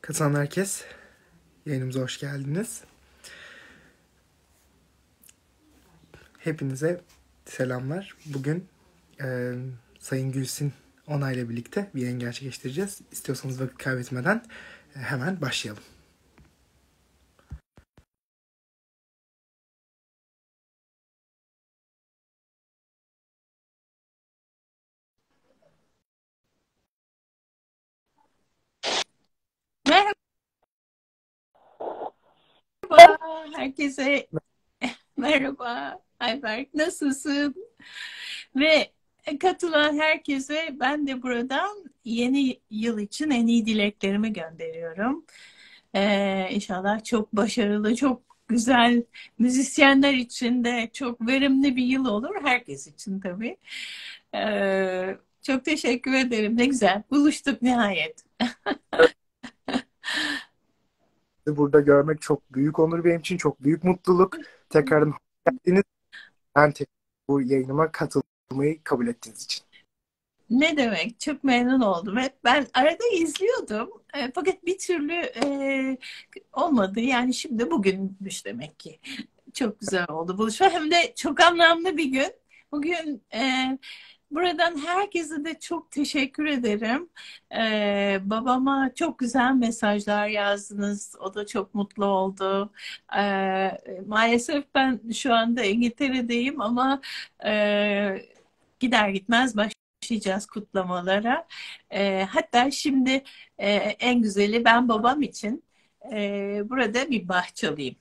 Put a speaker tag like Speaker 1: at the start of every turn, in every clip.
Speaker 1: Katılan herkes, yayınımıza hoş geldiniz. Hepinize selamlar. Bugün Sayın Gülsin Onay ile birlikte bir yayın gerçekleştireceğiz. İstiyorsanız vakit kaybetmeden hemen başlayalım.
Speaker 2: Merhaba herkese. Merhaba Ayberk, nasılsın? Ve katılan herkese ben de buradan yeni yıl için en iyi dileklerimi gönderiyorum. İnşallah çok başarılı, çok güzel, müzisyenler için de çok verimli bir yıl olur. Herkes için tabii. Çok teşekkür ederim. Ne güzel. Buluştuk nihayet.
Speaker 1: Burada görmek çok büyük onur benim için, çok büyük mutluluk. Tekrardan hoş geldiniz. Ben bu yayınıma katılmayı kabul ettiğiniz için.
Speaker 2: Ne demek? Çok memnun oldum. Hep ben arada izliyordum. Fakat bir türlü olmadı. Yani şimdi bugünmüş demek ki. Çok güzel oldu buluşma. Hem de çok anlamlı bir gün. Bugün buradan herkese de çok teşekkür ederim. Babama çok güzel mesajlar yazdınız. O da çok mutlu oldu. Maalesef ben şu anda İngiltere'deyim ama gider gitmez başlayacağız kutlamalara. Hatta şimdi en güzeli ben babam için burada bir bah çalayım.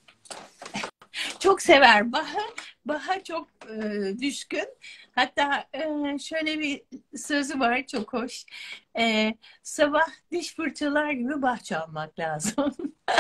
Speaker 2: Çok sever Bach'ı. Bach'a çok düşkün. Hatta şöyle bir sözü var çok hoş. Sabah diş fırçalar gibi Bach çalmak lazım.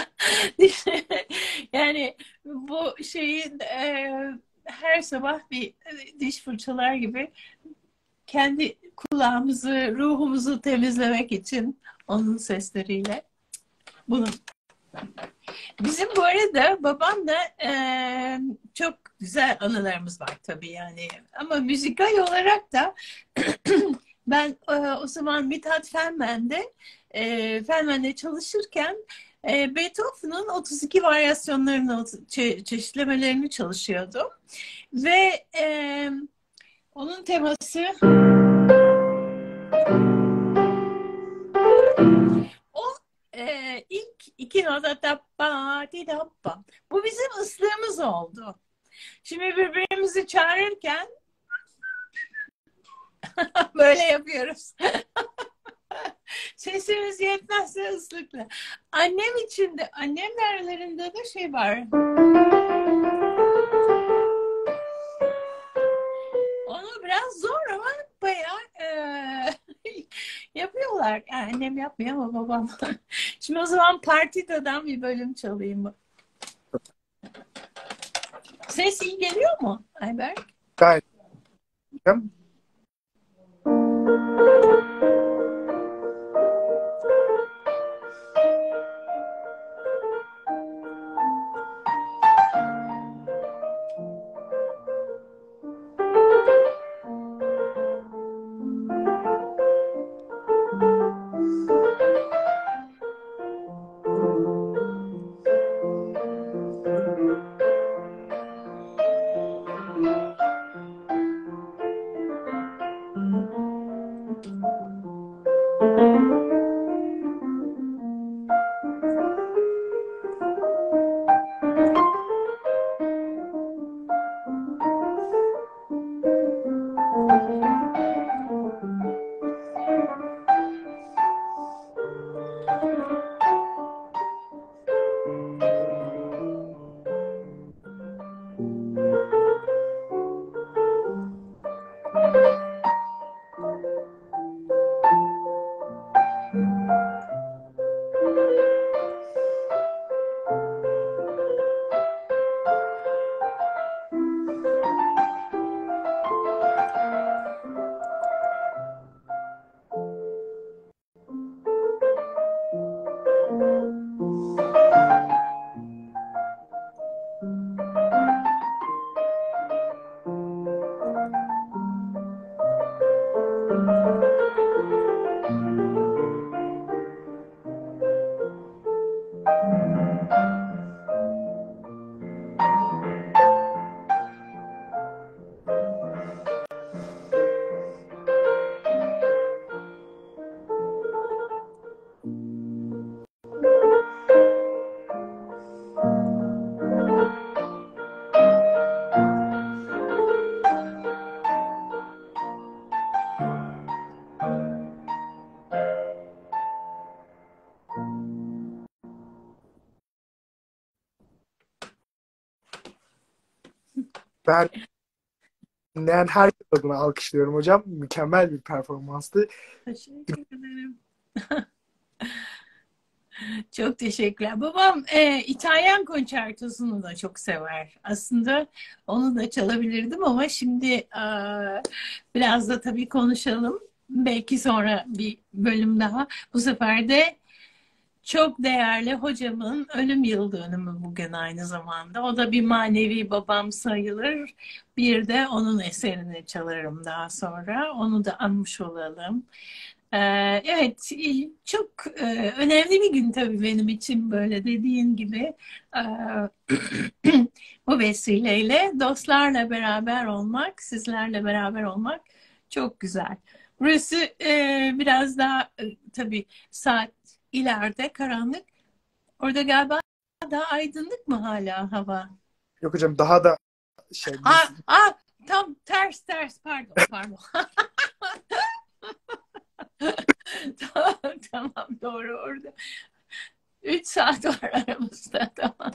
Speaker 2: Yani bu şeyi her sabah bir diş fırçalar gibi kendi kulağımızı, ruhumuzu temizlemek için onun sesleriyle bunu. Bizim bu arada babamla çok güzel anılarımız var tabii yani. Ama müzikal olarak da ben o zaman Mithat Fenmen'de çalışırken Beethoven'ın 32 varyasyonlarını, çeşitlemelerini çalışıyordum. Ve onun teması o ilk iki nota tappa di tappa. Bu bizim ıslığımız oldu. Şimdi birbirimizi çağırırken böyle yapıyoruz. Sesimiz yetmezse ıslıkla. Annem için de, annemle aralarında da şey var. Onu biraz zor ama bayağı yapıyorlar. Yani annem yapmıyor ama babam. Şimdi o zaman Partita'dan bir bölüm çalayım. Ses iyi geliyor mu Ayberk?
Speaker 1: Gayet Ben dinleyen herkes adına alkışlıyorum hocam. Mükemmel bir performanstı.
Speaker 2: Teşekkür ederim. Çok teşekkürler. Babam İtalyan konçertosunu da çok sever. Aslında onu da çalabilirdim ama şimdi biraz da tabii konuşalım. Belki sonra bir bölüm daha. Bu sefer de çok değerli hocamın ölüm yıl dönümü bugün aynı zamanda. O da bir manevi babam sayılır. Bir de onun eserini çalarım daha sonra. Onu da anmış olalım. Evet, çok önemli bir gün tabii benim için böyle dediğin gibi. Bu vesileyle dostlarla beraber olmak, sizlerle beraber olmak çok güzel. Burası biraz daha tabii saat ileride karanlık. Orada galiba daha aydınlık mı hala hava?
Speaker 1: Yok hocam, daha da biz
Speaker 2: Aa, tam ters pardon. Tamam, doğru orada. 3 saat var aramızda, tamam.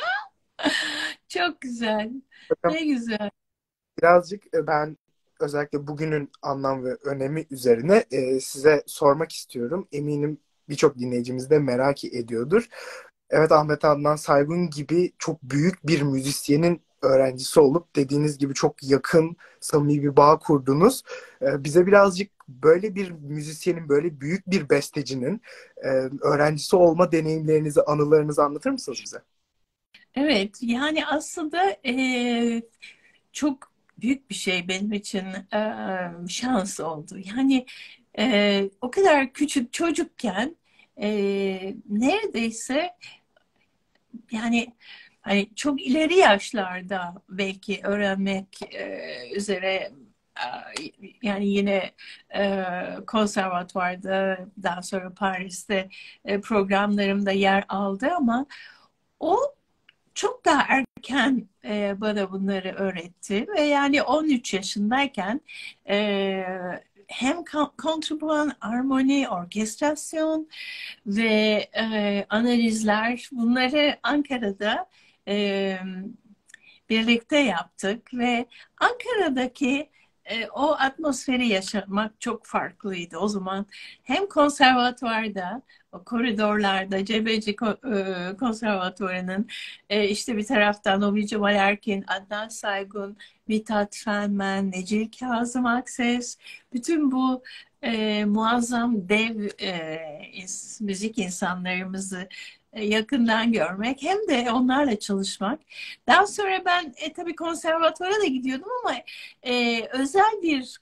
Speaker 2: Çok güzel.
Speaker 1: hocam
Speaker 2: Ne güzel.
Speaker 1: birazcık ben özellikle bugünün anlam ve önemi üzerine size sormak istiyorum. Eminim birçok dinleyicimiz de merak ediyordur. Evet, Ahmet Adnan Saygun gibi çok büyük bir müzisyenin öğrencisi olup dediğiniz gibi çok yakın, samimi bir bağ kurdunuz. Bize birazcık böyle bir müzisyenin, böyle büyük bir bestecinin öğrencisi olma deneyimlerinizi, anılarınızı anlatır mısınız bize?
Speaker 2: Evet, yani aslında çok büyük bir şey benim için, şans oldu. Yani o kadar küçük çocukken neredeyse yani hani çok ileri yaşlarda belki öğrenmek üzere, e, yani yine konservatuvarda, daha sonra Paris'te programlarımda yer aldı ama o çok daha erken bana bunları öğretti ve yani 13 yaşındayken e, hem kontrpuan, armoni, orkestrasyon ve analizler, bunları Ankara'da e, birlikte yaptık ve Ankara'daki o atmosferi yaşamak çok farklıydı. O zaman hem konservatuvarda, o koridorlarda, Cebeci Konservatuvarı'nın işte bir taraftan Ovi Cemal Erkin, Adnan Saygun, Mithat Fenmen, Necil Kazım Akses, bütün bu muazzam dev müzik insanlarımızı yakından görmek hem de onlarla çalışmak. Daha sonra ben tabii konservatuvara da gidiyordum ama özel bir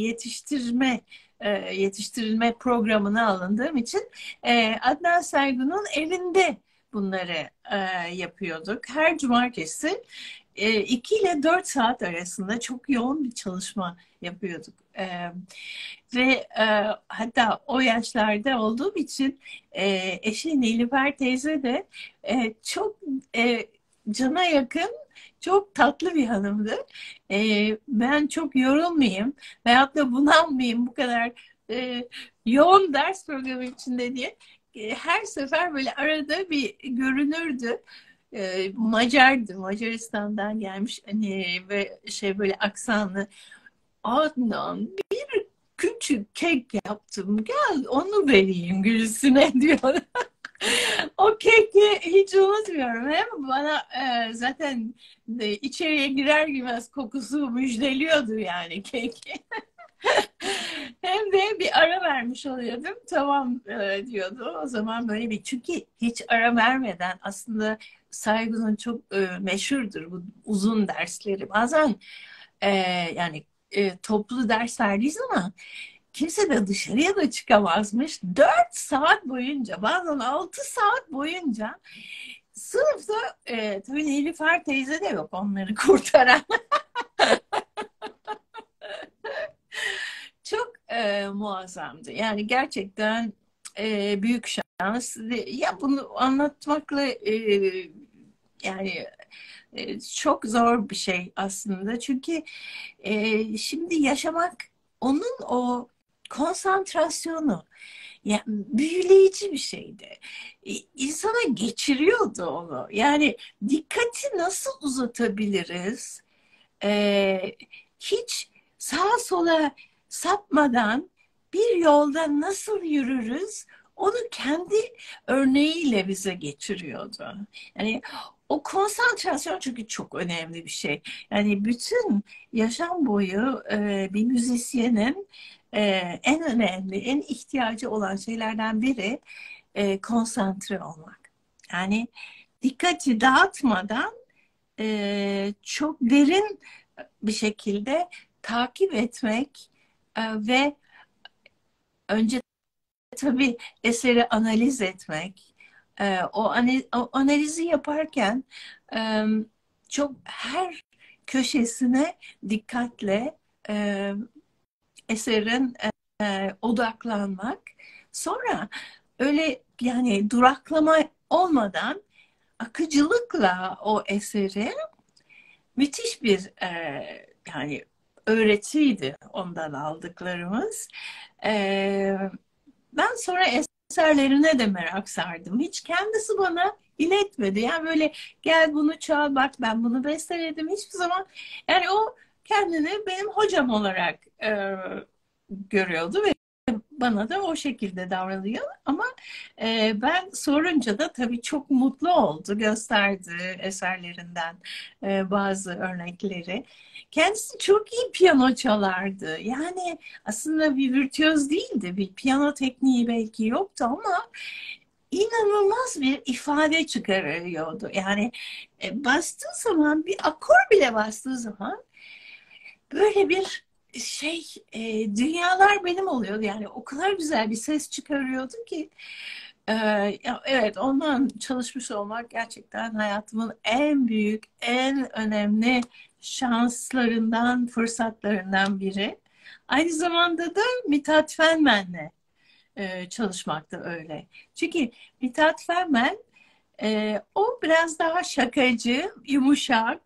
Speaker 2: yetiştirilme programına alındığım için Adnan Saygun'un evinde bunları yapıyorduk. Her cumartesi 2 ile 4 saat arasında çok yoğun bir çalışma yapıyorduk. Ve hatta o yaşlarda olduğum için eşi Nilüfer teyze de çok cana yakın, çok tatlı bir hanımdı. Ben çok yorulmayayım veyahut da bunalmayayım bu kadar yoğun ders programı içinde diye her sefer böyle arada bir görünürdü. Macardı, Macaristan'dan gelmiş hani ve şey böyle aksanlı. Adnan, küçük kek yaptım. Gel onu vereyim Gülsün'e diyor. O keki hiç unutmuyorum. Hem bana zaten içeriye girer girmez kokusu müjdeliyordu yani keki. Hem de bir ara vermiş oluyordum. Tamam diyordu. O zaman böyle bir, çünkü hiç ara vermeden aslında Saygun'un çok meşhurdur bu uzun dersleri. Bazen e, yani toplu ders verdiği zaman kimse de dışarıya da çıkamazmış. 4 saat boyunca, bazen 6 saat boyunca sınıfta tabii Nilüfer teyze de yok onları kurtaran. Çok muazzamdı. Yani gerçekten büyük şans. Ya bunu anlatmakla yani çok zor bir şey aslında. Çünkü şimdi yaşamak, onun o konsantrasyonu, ya, büyüleyici bir şeydi. İnsana geçiriyordu onu. Yani dikkati nasıl uzatabiliriz? e, hiç sağa sola sapmadan bir yolda nasıl yürürüz onu kendi örneğiyle bize geçiriyordu. Yani o konsantrasyon çünkü çok önemli bir şey. Yani bütün yaşam boyu bir müzisyenin en önemli, en ihtiyacı olan şeylerden biri konsantre olmak. Yani dikkati dağıtmadan çok derin bir şekilde takip etmek ve önce tabii eseri analiz etmek. O analizi yaparken e, çok her köşesine dikkatle e, eserin odaklanmak. Sonra öyle yani duraklama olmadan akıcılıkla o eseri müthiş bir yani öğretiydi ondan aldıklarımız. E, Ben sonra eserlerine de merak sardım. Hiç kendisi bana iletmedi. Yani böyle gel bunu çal bak ben bunu besteledim. Hiçbir zaman yani o kendini benim hocam olarak görüyordu ve bana da o şekilde davranıyor ama ben sorunca da tabii çok mutlu oldu, gösterdi eserlerinden bazı örnekleri. Kendisi çok iyi piyano çalardı. Yani aslında bir virtüöz değildi, bir piyano tekniği belki yoktu ama inanılmaz bir ifade çıkarıyordu. Yani bastığı zaman bir akor bile bastığı zaman böyle bir şey dünyalar benim oluyordu yani o kadar güzel bir ses çıkarıyordu ki evet ondan çalışmış olmak gerçekten hayatımın en büyük en önemli şanslarından fırsatlarından biri. Aynı zamanda da Mithat Fenmen'le çalışmak da öyle. Çünkü Mithat Fenmen o biraz daha şakacı, yumuşak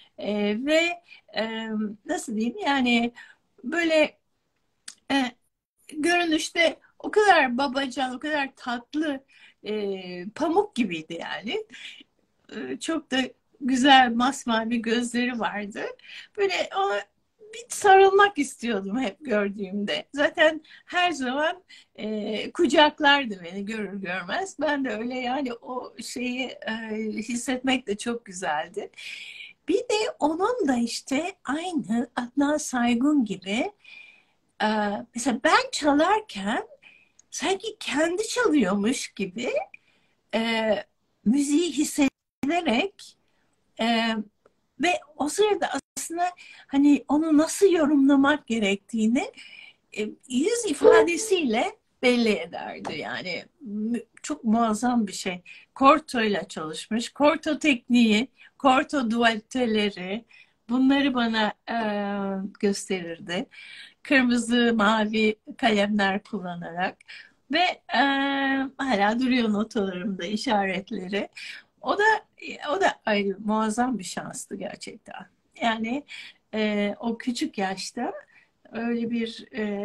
Speaker 2: ve nasıl diyeyim yani böyle e, görünüşte o kadar babacan, o kadar tatlı pamuk gibiydi yani. Çok da güzel masmavi gözleri vardı. Böyle ona bir sarılmak istiyordum hep gördüğümde. Zaten her zaman kucaklardı beni görür görmez. Ben de öyle yani o şeyi hissetmek de çok güzeldi. Bir de onun da işte aynı Adnan Saygun gibi e, mesela ben çalarken sanki kendi çalıyormuş gibi e, müziği hissederek e, ve o sırada aslında hani onu nasıl yorumlamak gerektiğini yüz ifadesiyle belli ederdi. Yani çok muazzam bir şey. Korto ile çalışmış. Korto tekniği, korto dualiteleri bunları bana gösterirdi. Kırmızı, mavi kalemler kullanarak ve hala duruyor notalarımda işaretleri. O da o da ayrı muazzam bir şanstı gerçekten. Yani o küçük yaşta öyle bir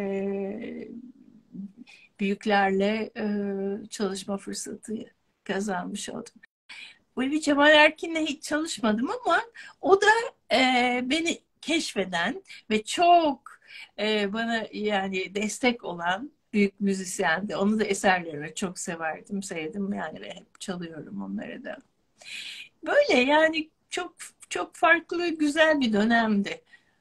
Speaker 2: büyüklerle çalışma fırsatı kazanmış oldum. Ulvi Cemal Erkin'le hiç çalışmadım ama o da beni keşfeden ve çok bana yani destek olan büyük müzisyendi. Onu da eserlerini çok severdim, sevdim yani ve hep çalıyorum onları da. Böyle yani çok çok farklı, güzel bir dönemdi.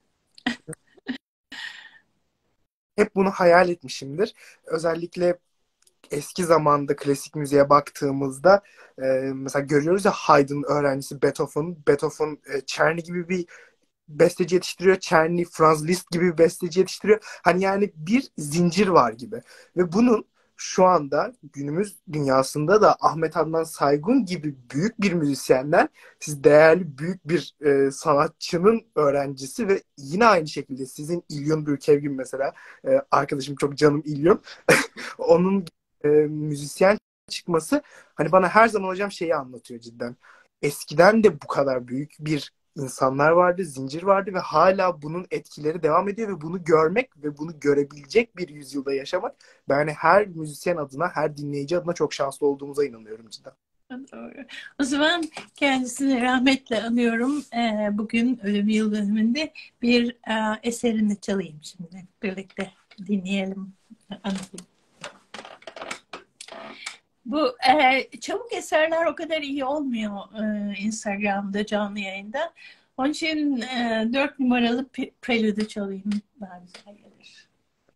Speaker 1: Hep bunu hayal etmişimdir. Özellikle eski zamanda klasik müziğe baktığımızda mesela görüyoruz ya Haydn öğrencisi Beethoven. Beethoven Czerny gibi bir besteci yetiştiriyor. Czerny, Franz Liszt gibi bir besteci yetiştiriyor. Hani yani bir zincir var gibi. Ve bunun şu anda günümüz dünyasında da Ahmet Adnan Saygun gibi büyük bir müzisyenden siz değerli büyük bir sanatçının öğrencisi ve yine aynı şekilde sizin İlyon Bürkevgin mesela arkadaşım çok canım İlyon onun müzisyen çıkması hani bana her zaman hocam şeyi anlatıyor cidden. Eskiden de bu kadar büyük bir insanlar vardı, zincir vardı ve hala bunun etkileri devam ediyor ve bunu görmek ve bunu görebilecek bir yüzyılda yaşamak ben hani her müzisyen adına, her dinleyici adına çok şanslı olduğumuza inanıyorum cidden.
Speaker 2: Doğru. O zaman kendisini rahmetle anıyorum. Bugün ölüm yıl dönümünde bir eserini çalayım şimdi. Birlikte dinleyelim. Anlatayım. Bu çabuk eserler o kadar iyi olmuyor Instagram'da canlı yayında. Onun için 4 numaralı Prelude'ü çalayım. Daha güzel gelir.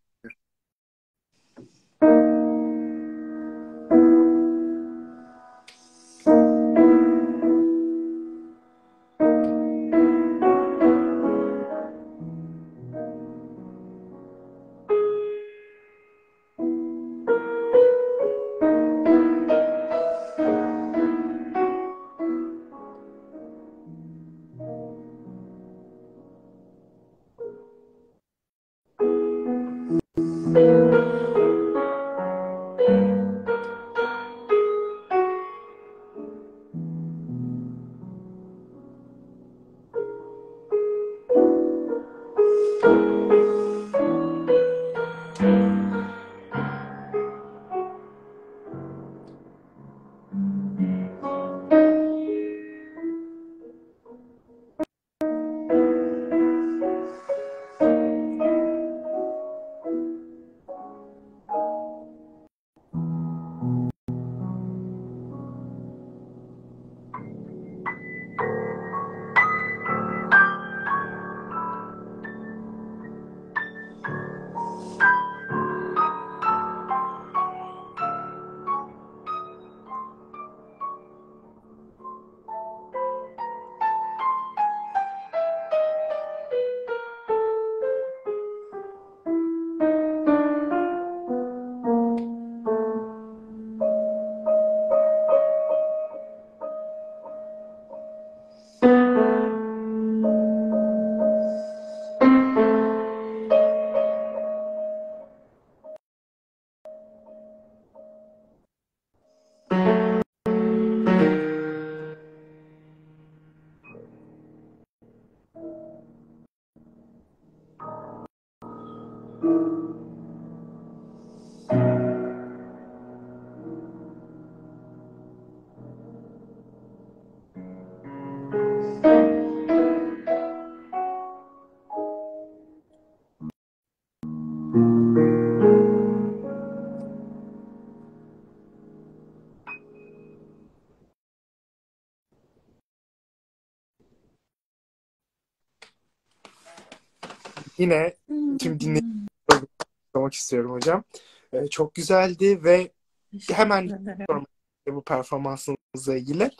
Speaker 1: Yine tüm dinleyicilerime sormak istiyorum hocam. Çok güzeldi ve hemen
Speaker 2: Teşekkür ederim.
Speaker 1: sormak istiyorum bu performansınızla ilgili.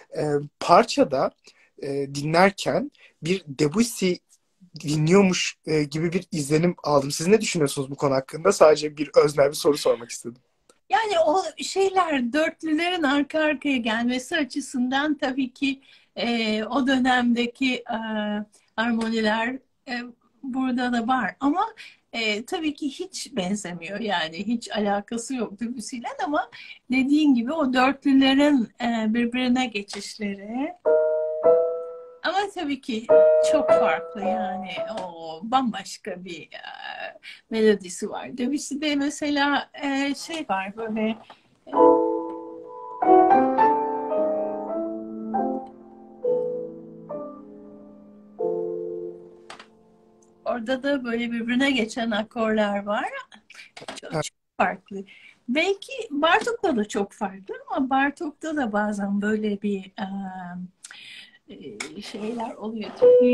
Speaker 1: Parçada dinlerken bir Debussy dinliyormuş gibi bir izlenim aldım. Siz ne düşünüyorsunuz bu konu hakkında? Sadece bir öznel bir soru sormak istedim.
Speaker 2: Yani o şeyler dörtlülerin arka arkaya gelmesi açısından tabii ki o dönemdeki armoniler e, burada da var ama tabii ki hiç benzemiyor yani hiç alakası yok Debussy'yle ama dediğin gibi o dörtlülerin birbirine geçişleri ama tabii ki çok farklı yani o bambaşka bir melodisi var. Debussy'de mesela şey var böyle orada da böyle birbirine geçen akorlar var. Çok,
Speaker 1: Evet,
Speaker 2: çok farklı. Belki Bartok'ta da çok farklı ama Bartok'ta da bazen böyle bir şeyler oluyor.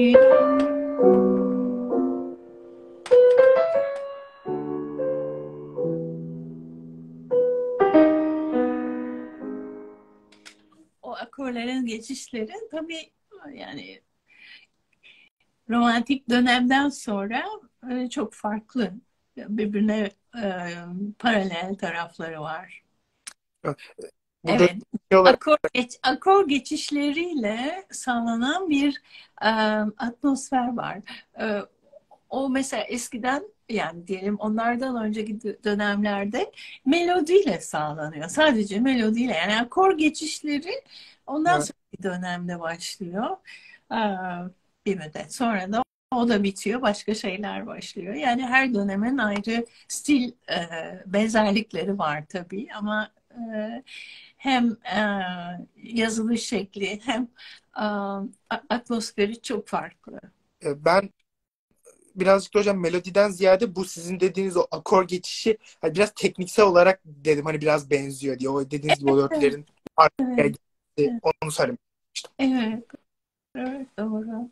Speaker 2: O akorların geçişleri tabii yani romantik dönemden sonra çok farklı. Birbirine paralel tarafları var.
Speaker 1: evet. Burada
Speaker 2: Evet,
Speaker 1: şey olarak
Speaker 2: akor geçişleriyle sağlanan bir e, atmosfer var. E, O mesela eskiden yani diyelim onlardan önceki dönemlerde melodiyle sağlanıyor. Sadece melodiyle yani akor geçişleri ondan
Speaker 1: evet,
Speaker 2: sonraki dönemde başlıyor. E, Bir müddet sonra da o da bitiyor. Başka şeyler başlıyor. Yani her dönemin ayrı stil benzerlikleri var tabii ama Hem yazılış şekli hem atmosferi çok farklı.
Speaker 1: Ben birazcık da hocam melodiden ziyade bu sizin dediğiniz o akor geçişi hani biraz tekniksel olarak dedim hani biraz benziyor diye. O dediğiniz gibi o
Speaker 2: Evet,
Speaker 1: dörtlerin arkaya
Speaker 2: evet,
Speaker 1: gitmesi, onu söylemiştim.
Speaker 2: evet, evet, doğru.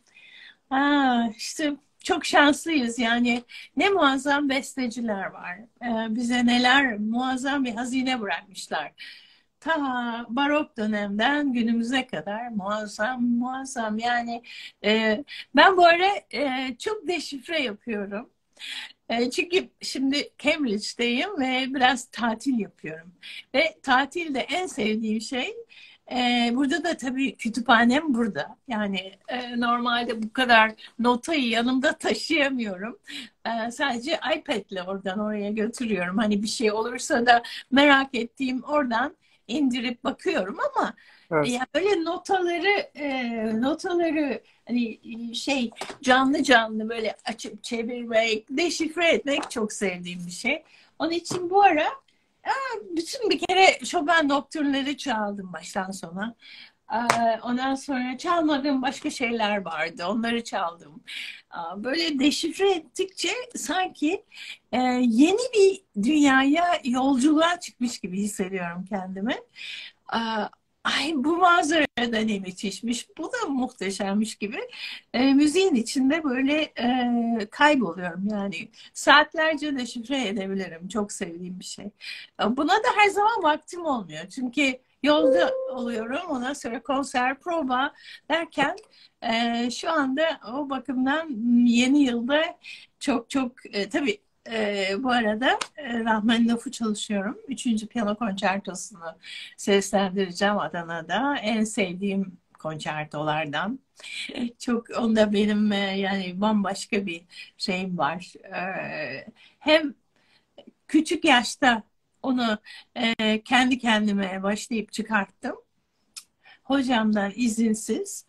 Speaker 2: İşte çok şanslıyız yani ne muazzam besteciler var. Bize neler muazzam bir hazine bırakmışlar. Ta barok dönemden günümüze kadar muazzam muazzam yani ben bu ara çok deşifre yapıyorum. Çünkü şimdi Cambridge'deyim ve biraz tatil yapıyorum. Ve tatilde en sevdiğim şey burada da tabii kütüphanem burada. Yani normalde bu kadar notayı yanımda taşıyamıyorum. Sadece iPad'le oradan oraya götürüyorum. Hani bir şey olursa da merak ettiğim oradan indirip bakıyorum ama
Speaker 1: Evet.
Speaker 2: ya böyle notaları hani şey canlı canlı böyle açıp çevirmek, deşifre etmek çok sevdiğim bir şey. Onun için bu ara bütün bir kere Chopin nokturları çaldım baştan sona. Ondan sonra çalmadığım başka şeyler vardı. Onları çaldım. Böyle deşifre ettikçe sanki yeni bir dünyaya yolculuğa çıkmış gibi hissediyorum kendimi. Ay bu manzarada ne müthişmiş, bu da muhteşemmiş gibi müziğin içinde böyle kayboluyorum yani saatlerce deşifre edebilirim. Çok sevdiğim bir şey. Buna da her zaman vaktim olmuyor çünkü yolda oluyorum. Ondan sonra konser, prova derken şu anda o bakımdan yeni yılda çok çok tabii bu arada Rahmaninof'u çalışıyorum. Üçüncü piyano konçertosunu seslendireceğim Adana'da. En sevdiğim konçertolardan. Çok onda benim yani bambaşka bir şeyim var. Hem küçük yaşta onu kendi kendime başlayıp çıkarttım. Hocamdan izinsiz.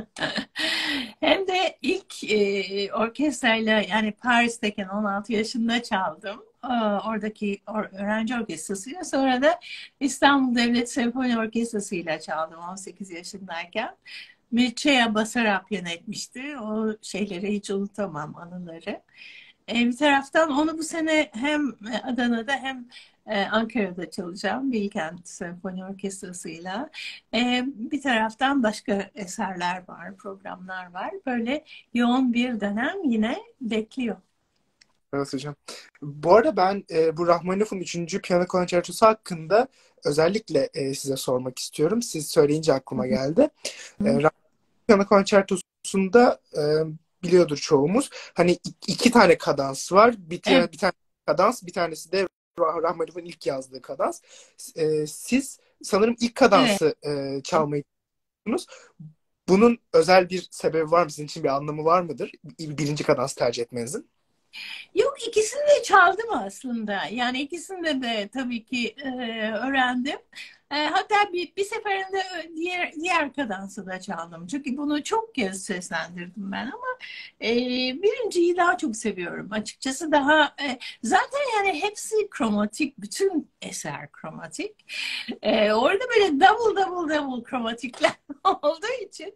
Speaker 2: Hem de ilk orkestrayla yani Paris'teyken 16 yaşında çaldım. Oradaki öğrenci orkestrasıyla sonra da İstanbul Devlet Senfoni Orkestrası'yla çaldım 18 yaşındayken. Mircea Basarap yönetmişti. O şeyleri hiç unutamam anıları. Bir taraftan onu bu sene hem Adana'da hem Ankara'da çalacağım Bilkent Senfoni Orkestrası'yla. Bir taraftan başka eserler var, programlar var. Böyle yoğun bir dönem yine bekliyor.
Speaker 1: Evet hocam. Bu arada ben bu Rahmaninof'un üçüncü piyano konçertosu hakkında özellikle size sormak istiyorum. Siz söyleyince aklıma geldi. Rahmaninov piyano konçertosunda biliyordur çoğumuz. Hani iki tane kadans var.
Speaker 2: Evet,
Speaker 1: Bir tane kadans, bir tanesi de Rahmaninof'un ilk yazdığı kadans. Siz sanırım ilk
Speaker 2: evet.
Speaker 1: kadansı çalmayı düşünüyorsunuz. Bunun özel bir sebebi var mı? Sizin için bir anlamı var mıdır? Birinci kadans tercih etmenizin.
Speaker 2: Yok ikisini de çaldım aslında. Yani ikisini de tabii ki öğrendim. Hatta bir seferinde diğer kadansı da çaldım. Çünkü bunu çok kez seslendirdim ben ama birinciyi daha çok seviyorum. Açıkçası daha zaten yani hepsi kromatik. Bütün eser kromatik. Orada böyle double kromatikler olduğu için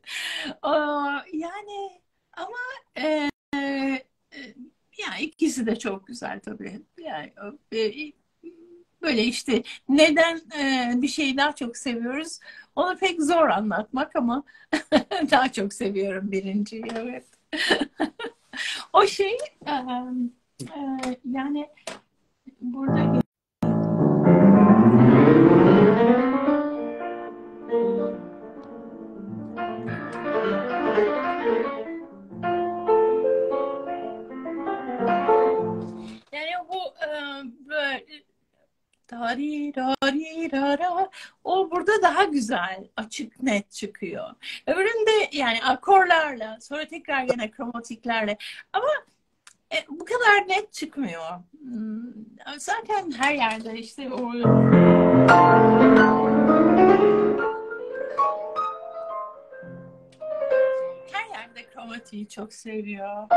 Speaker 2: yani ama e, yani ikisi de çok güzel tabii. Yani böyle işte neden bir şeyi daha çok seviyoruz? Onu pek zor anlatmak ama daha çok seviyorum birinciyi. Evet. O şey yani burada yani bu böyle tarirara, o burada daha güzel, açık, net çıkıyor. Öbüründe yani akorlarla, sonra tekrar yine kromatiklerle ama bu kadar net çıkmıyor. Zaten her yerde işte o her yerde kromatiği çok seviyor.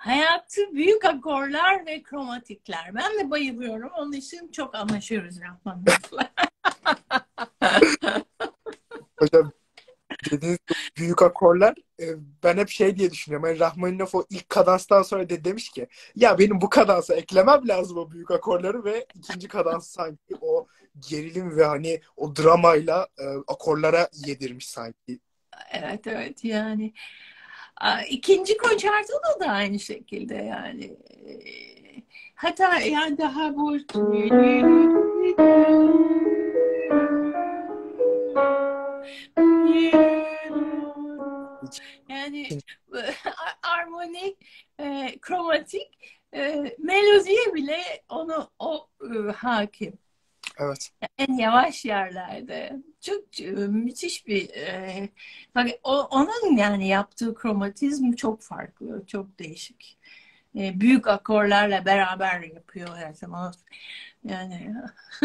Speaker 2: hayatı büyük akorlar ve kromatikler. Ben de bayılıyorum. Onun için çok anlaşıyoruz Rahmanov'la.
Speaker 1: Hocam dediğiniz gibi büyük akorlar, ben hep şey diye düşünüyorum. Yani Rahmaninov o ilk kadanstan sonra demiş ki ya benim bu kadansa eklemem lazım o büyük akorları ve ikinci kadans sanki o gerilim ve hani o dramayla akorlara yedirmiş sanki.
Speaker 2: Evet, evet, yani. İkinci konçertoda da aynı şekilde yani. Hatta yani daha bu yani armonik, kromatik, melodiye bile o hakim.
Speaker 1: Evet.
Speaker 2: En yavaş yerlerde. Çok müthiş bir bak, onun yani yaptığı kromatizm çok farklı, çok değişik. Büyük akorlarla beraber yapıyor her zaman. Yani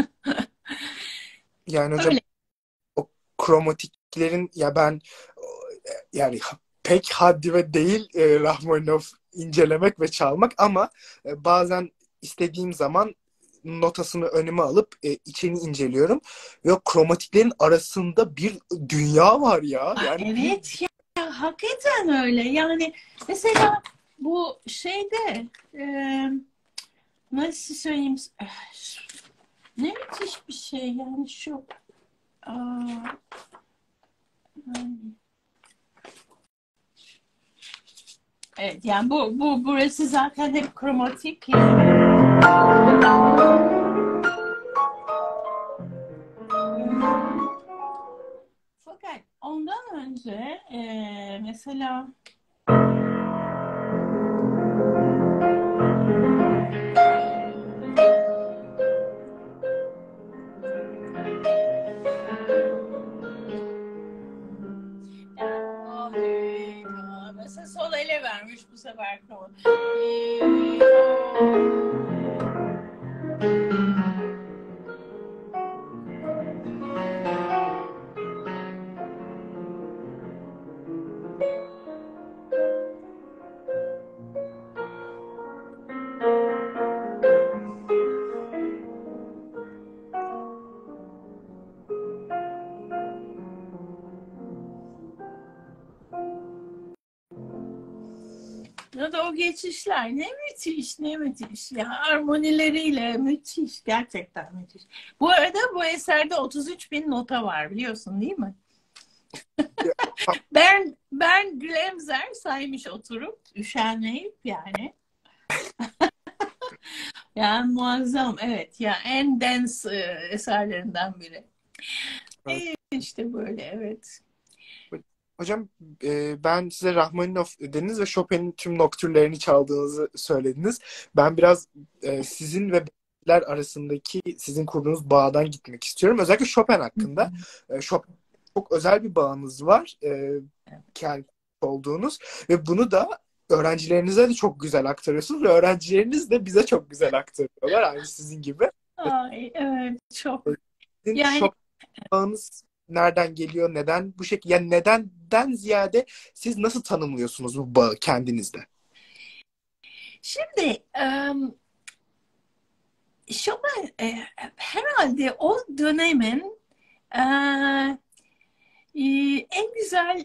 Speaker 1: Yani hocam
Speaker 2: öyle.
Speaker 1: o kromatiklerin ya ben yani pek haddime değil Rahmaninov incelemek ve çalmak ama bazen istediğim zaman notasını önüme alıp içini inceliyorum ve o kromatiklerin arasında bir dünya var ya. Yani bir
Speaker 2: Evet ya, hakikaten öyle. Yani mesela bu şeyde e, nasıl söyleyeyim, ne müthiş bir şey yani şu aa, yani, evet yani burası zaten hep kromatik yani. Fakat ondan önce mesela mesela sol ele vermiş bu sefer kromatik. Ya da o geçişler ne müthiş, ne müthiş. Ya armonileriyle müthiş, gerçekten müthiş. Bu arada bu eserde 33 bin nota var, biliyorsun değil mi? Ben Glemser saymış oturup üşenmeyip yani. Yani muazzam, evet ya, en dense eserlerinden biri.
Speaker 1: evet.
Speaker 2: İşte böyle, evet.
Speaker 1: Hocam ben size Rahmaninov dediniz ve Chopin'in tüm noktürlerini çaldığınızı söylediniz. Ben biraz sizin ve Beyler arasındaki sizin kurduğunuz bağdan gitmek istiyorum. Özellikle Chopin hakkında. Chopin çok özel bir bağınız var. Kendi olduğunuz ve bunu da öğrencilerinize de çok güzel aktarıyorsunuz ve öğrencileriniz de bize çok güzel aktarıyorlar. Aynı sizin gibi.
Speaker 2: Ay, evet, çok.
Speaker 1: Sizin
Speaker 2: Yani
Speaker 1: Chopin bağınız nereden geliyor? Neden bu şekilde? Yani nedenden ziyade siz nasıl tanımlıyorsunuz bu bağı kendinizde?
Speaker 2: şimdi Chopin herhalde o dönemin e, en güzel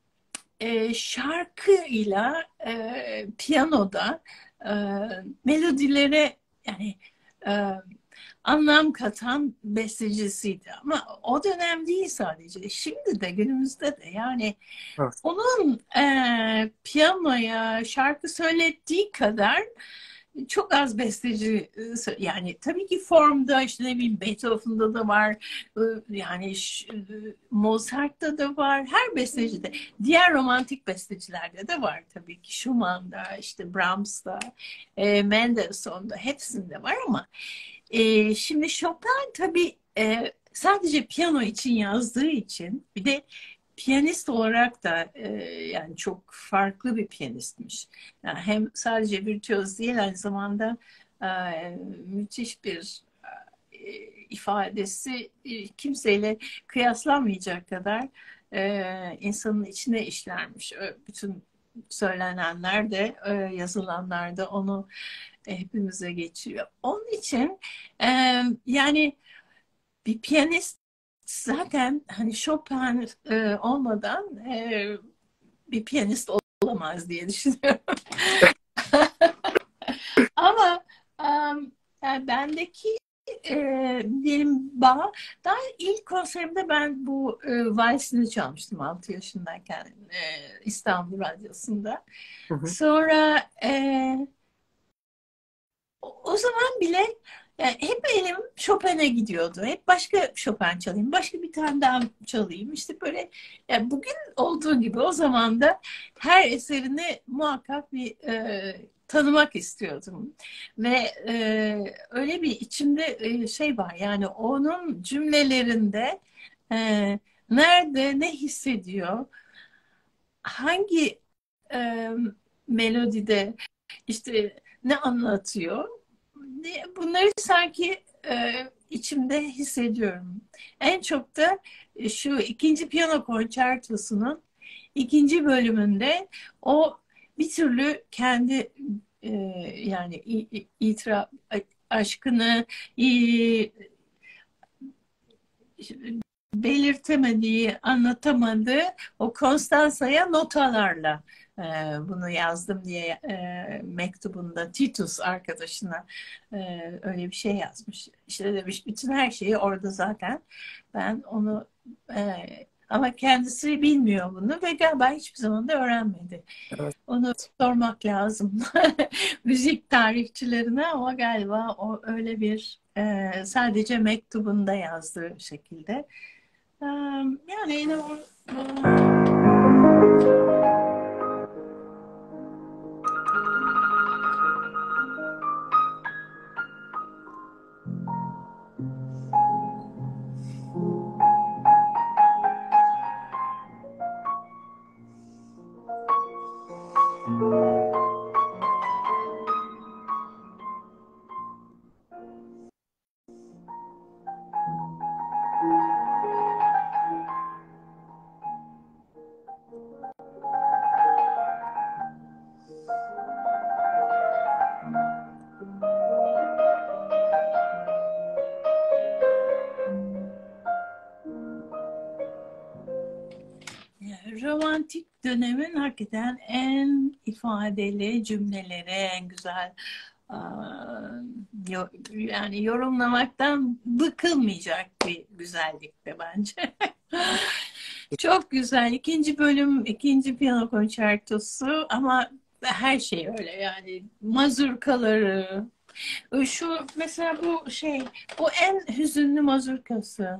Speaker 2: şarkıyla piyanoda e, melodilere yani e, anlam katan bestecisiydi. Ama o dönem değil sadece. Şimdi de, günümüzde de yani
Speaker 1: Evet.
Speaker 2: onun piyanoya şarkı söylettiği kadar çok az besteci, yani tabii ki formda işte ne bileyim Beethoven'da da var, yani Mozart'ta da var, her bestecide, diğer romantik bestecilerde de var tabii ki, Schumann'da, işte Brahms'da, Mendelssohn'da, hepsinde var ama şimdi Chopin tabii sadece piyano için yazdığı için, bir de piyanist olarak da yani çok farklı bir piyanistmiş. Yani hem sadece virtüöz değil, aynı zamanda e, müthiş bir ifadesi kimseyle kıyaslanmayacak kadar insanın içine işlermiş. Bütün söylenenler de yazılanlar da onu hepimize geçiriyor. Onun için yani bir piyanist zaten hani Chopin olmadan bir piyanist olamaz diye düşünüyorum. Ama yani bendeki diyelim bağ, daha ilk konserimde ben bu valsini çalmıştım 6 yaşındayken İstanbul Radyosu'nda.
Speaker 1: Hı hı.
Speaker 2: Sonra o zaman bile yani hep elim Chopin'e gidiyordu. Hep başka Chopin çalayım, başka bir tane daha çalayım. İşte böyle yani bugün olduğu gibi o zaman da her eserini muhakkak bir tanımak istiyordum. Ve öyle bir içimde şey var yani onun cümlelerinde nerede ne hissediyor, hangi e, melodide işte ne anlatıyor? Bunları sanki içimde hissediyorum. En çok da şu ikinci piyano konçertosunun ikinci bölümünde o bir türlü kendi e, yani itiraf aşkını belirtemediği, anlatamadığı o Konstansa'ya notalarla bunu yazdım diye mektubunda Titus arkadaşına öyle bir şey yazmış. İşte demiş bütün her şeyi orada zaten ben onu ama kendisi bilmiyor bunu ve galiba hiçbir zaman da öğrenmedi.
Speaker 1: Evet.
Speaker 2: Onu sormak lazım müzik tarihçilerine ama galiba o öyle bir sadece mektubunda yazdığı şekilde. Yani yine o romantik dönemin hakikaten en ifadeli cümleleri, en güzel yani yorumlamaktan bıkılmayacak bir güzellikte bence. Çok güzel. İkinci bölüm, ikinci piyano konçertosu ama her şey öyle yani. Mazurkaları. Şu mesela bu şey, bu en hüzünlü mazurkası.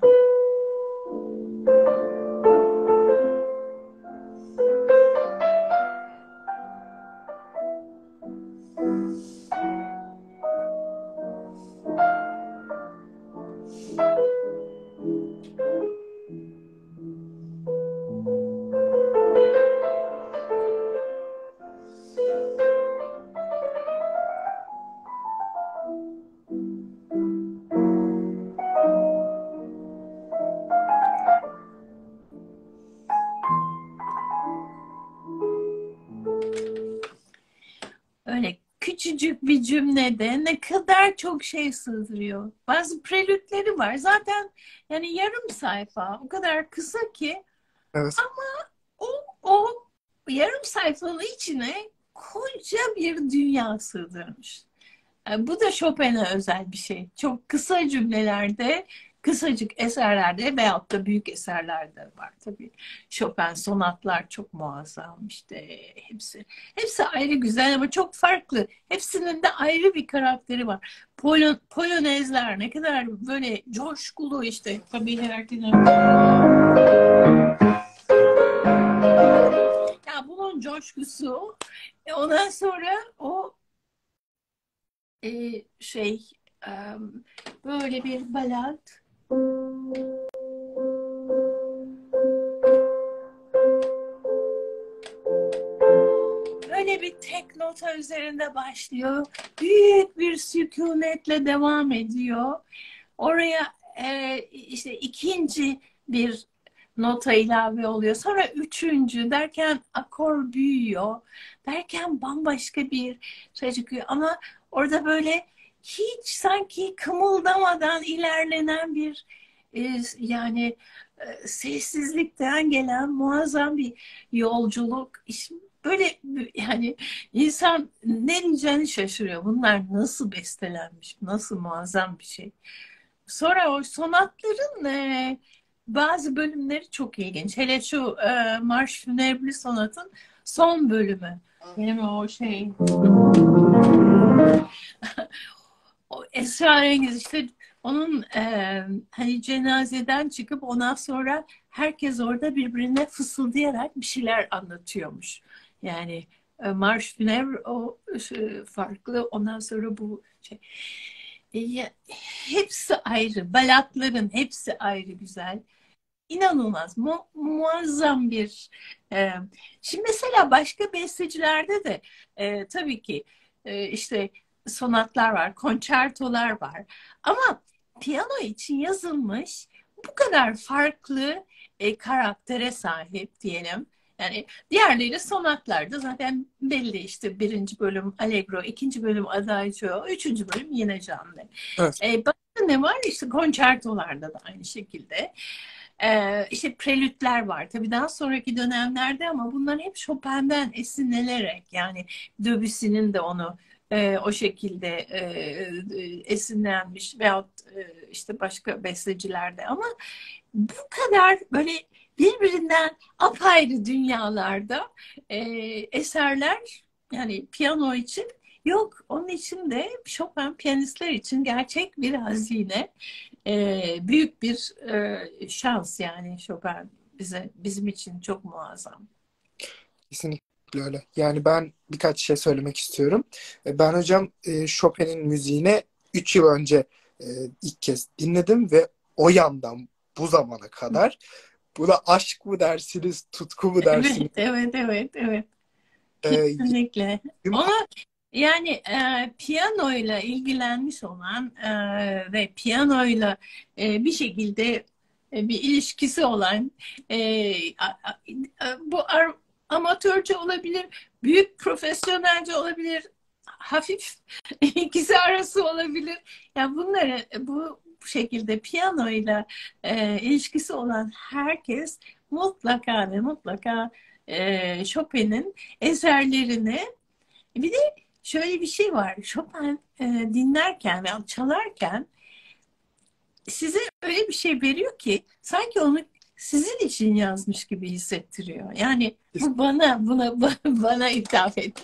Speaker 2: Öyle küçücük bir cümlede ne kadar çok şey sığdırıyor. Bazı prelütleri var. Zaten yani yarım sayfa. O kadar kısa ki
Speaker 1: Evet.
Speaker 2: o, o yarım sayfanın içine koca bir dünya sığdırmış. Yani bu da Chopin'e özel bir şey. Çok kısa cümlelerde, kısacık eserlerde veyahut da büyük eserlerde var tabii. Chopin sonatlar çok muazzam işte hepsi. Hepsi ayrı güzel ama çok farklı. Hepsinin de ayrı bir karakteri var. Polonezler ne kadar böyle coşkulu işte. Tabii herkese. Ya bunun coşkusu. Ondan sonra o şey böyle bir balat. Böyle bir tek nota üzerinde başlıyor. Büyük bir sükunetle devam ediyor. Oraya işte ikinci bir nota ilave oluyor. Sonra üçüncü derken akor büyüyor. Derken bambaşka bir şey çıkıyor. Ama orada böyle hiç sanki kımıldamadan ilerlenen bir yani sessizlikten gelen muazzam bir yolculuk. Böyle yani insan ne diyeceğini şaşırıyor. Bunlar nasıl bestelenmiş, nasıl muazzam bir şey. Sonra o sonatların bazı bölümleri çok ilginç. Hele şu Marş Fünebre Sonat'ın son bölümü. Benim o şey o esrarengiz işte onun hani cenazeden çıkıp ondan sonra herkes orada birbirine fısıldayarak bir şeyler anlatıyormuş. Yani Marş Funèbre o farklı. Ondan sonra bu şey. Hepsi ayrı. Balatların hepsi ayrı güzel. İnanılmaz. Muazzam bir e, şimdi mesela başka bestecilerde de tabii ki işte sonatlar var, konçertolar var. Ama piyano için yazılmış bu kadar farklı karaktere sahip diyelim. Yani diğerleri sonatlarda zaten belli işte birinci bölüm Allegro, ikinci bölüm Adagio, üçüncü bölüm yine canlı.
Speaker 1: Evet.
Speaker 2: Başka ne var? İşte konçertolarda da aynı şekilde. İşte prelütler var. Tabii daha sonraki dönemlerde ama bunlar hep Chopin'den esinlenerek yani Debussy'nin de onu o şekilde esinlenmiş veyahut işte başka bestecilerde ama bu kadar böyle birbirinden apayrı dünyalarda eserler yani piyano için yok. Onun için de Chopin piyanistler için gerçek bir hazine. Büyük bir şans yani Chopin bizim için çok muazzam.
Speaker 1: Kesinlikle öyle. Yani ben birkaç şey söylemek istiyorum. Ben hocam Chopin'in müziğine 3 yıl önce e, ilk kez dinledim ve o yandan bu zamana kadar buna aşk mı dersiniz, tutku mu dersiniz?
Speaker 2: Evet, evet, evet, evet.
Speaker 1: E,
Speaker 2: Kesinlikle.
Speaker 1: Tüm
Speaker 2: Onu yani piyanoyla ilgilenmiş olan ve piyanoyla bir şekilde bir ilişkisi olan bu amatörce olabilir, büyük profesyonelce olabilir, hafif ikisi arası olabilir. Yani bunları bu şekilde piyanoyla ilişkisi olan herkes mutlaka ve mutlaka Chopin'in eserlerini bir de şöyle bir şey var. Chopin dinlerken ve çalarken size öyle bir şey veriyor ki sanki onu sizin için yazmış gibi hissettiriyor. Yani bu bana ithaf etti.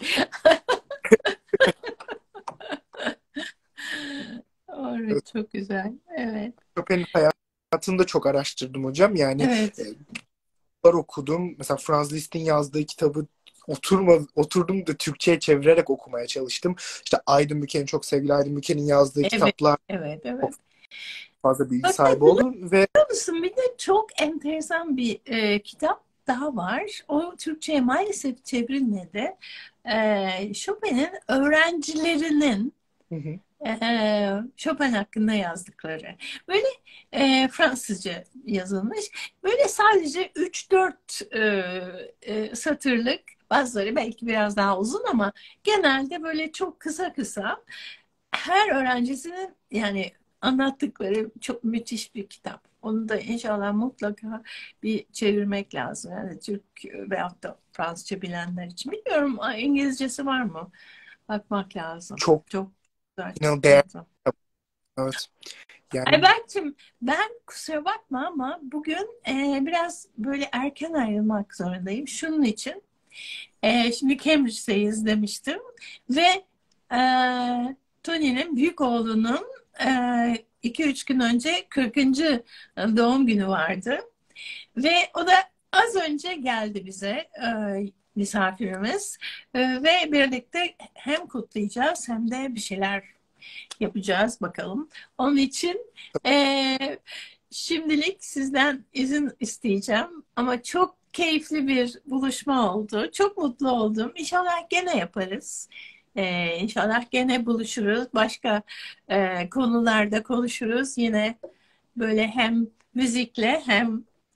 Speaker 2: Evet, çok güzel. Evet.
Speaker 1: Chopin'in hayatını da çok araştırdım hocam. Yani
Speaker 2: Evet.
Speaker 1: okudum. Mesela Franz Liszt'in yazdığı kitabı oturdum da Türkçe'ye çevirerek okumaya çalıştım. İşte Aydın Büke'nin, çok sevgili Aydın Büke'nin yazdığı
Speaker 2: Evet.
Speaker 1: kitaplar,
Speaker 2: Evet.
Speaker 1: çok
Speaker 2: Evet.
Speaker 1: fazla bilgi
Speaker 2: Fakat
Speaker 1: sahibi oldum ve
Speaker 2: biliyor musun bir de çok enteresan bir kitap daha var. O Türkçe'ye maalesef çevrilmedi. Chopin'in öğrencilerinin
Speaker 1: hı hı,
Speaker 2: Chopin hakkında yazdıkları. Böyle Fransızca yazılmış. Böyle sadece 3-4 satırlık, bazıları belki biraz daha uzun ama genelde böyle çok kısa kısa her öğrencisinin yani anlattıkları çok müthiş bir kitap. Onu da inşallah mutlaka bir çevirmek lazım. Yani Türk veyahut da Fransızca bilenler için. Bilmiyorum İngilizcesi var mı? Bakmak lazım.
Speaker 1: çok
Speaker 2: Çok güzel, çok
Speaker 1: değerli.
Speaker 2: muazzam.
Speaker 1: Evet. Yani
Speaker 2: Ayberk'cim ben kusura bakma ama bugün biraz böyle erken ayrılmak zorundayım. Şunun için şimdi Cambridge'deyiz demiştim ve e, Tony'nin büyük oğlunun 2-3 gün önce 40. doğum günü vardı ve o da az önce geldi bize misafirimiz. Ve birlikte hem kutlayacağız hem de bir şeyler yapacağız bakalım. Onun için e, şimdilik sizden izin isteyeceğim ama çok keyifli bir buluşma oldu. Çok mutlu oldum. İnşallah gene yaparız. İnşallah gene buluşuruz. Başka konularda konuşuruz. Yine böyle hem müzikle hem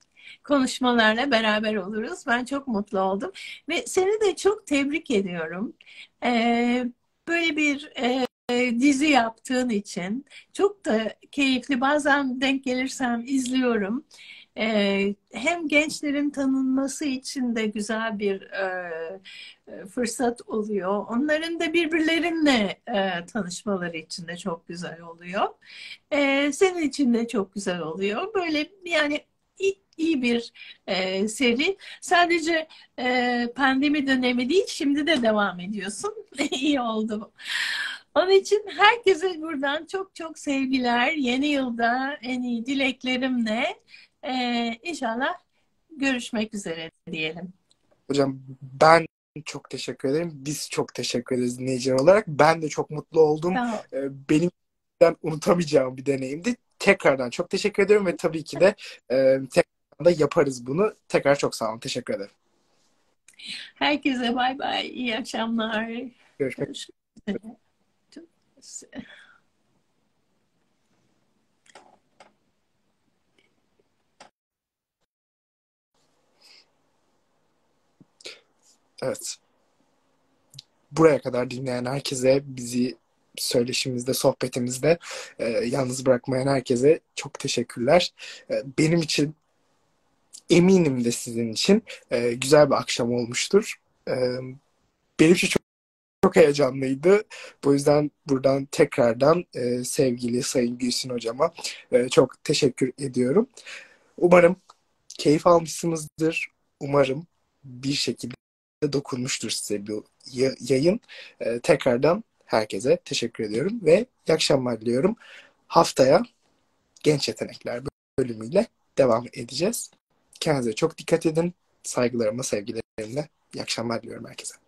Speaker 2: konuşmalarla beraber oluruz. Ben çok mutlu oldum ve seni de çok tebrik ediyorum. Ee, Böyle bir dizi yaptığın için çok da keyifli. Bazen denk gelirsem izliyorum. Hem gençlerin tanınması için de güzel bir fırsat oluyor. Onların da birbirlerinle tanışmaları için de çok güzel oluyor. Senin için de çok güzel oluyor. Böyle yani iyi bir seri. Sadece pandemi dönemi değil, şimdi de devam ediyorsun. İyi oldu. Onun için herkese buradan çok çok sevgiler. Yeni yılda en iyi dileklerimle inşallah görüşmek üzere diyelim.
Speaker 1: Hocam ben çok teşekkür ederim. Biz çok teşekkür ederiz dinleyiciler olarak. Ben de çok mutlu oldum.
Speaker 2: Sağ ol.
Speaker 1: Benim unutamayacağım bir deneyimdi. Tekrardan çok teşekkür ediyorum ve tabii ki de tekrardan da yaparız bunu. Tekrar çok sağ olun. Teşekkür ederim.
Speaker 2: Herkese bay bay. İyi akşamlar.
Speaker 1: Görüşmek
Speaker 2: Görüşmek üzere.
Speaker 1: Evet. Buraya kadar dinleyen herkese, bizi söyleşimizde, sohbetimizde yalnız bırakmayan herkese çok teşekkürler. Benim için, eminim de sizin için güzel bir akşam olmuştur. Benim için çok heyecanlıydı. Bu yüzden buradan tekrardan sevgili Sayın Gülsün Hocama çok teşekkür ediyorum. Umarım keyif almışsınızdır. Umarım bir şekilde dokunmuştur size bu yayın. Tekrardan herkese teşekkür ediyorum ve iyi akşamlar diliyorum. Haftaya Genç Yetenekler bölümüyle devam edeceğiz. Kendinize çok dikkat edin. Saygılarımla, sevgilerimle iyi akşamlar diliyorum herkese.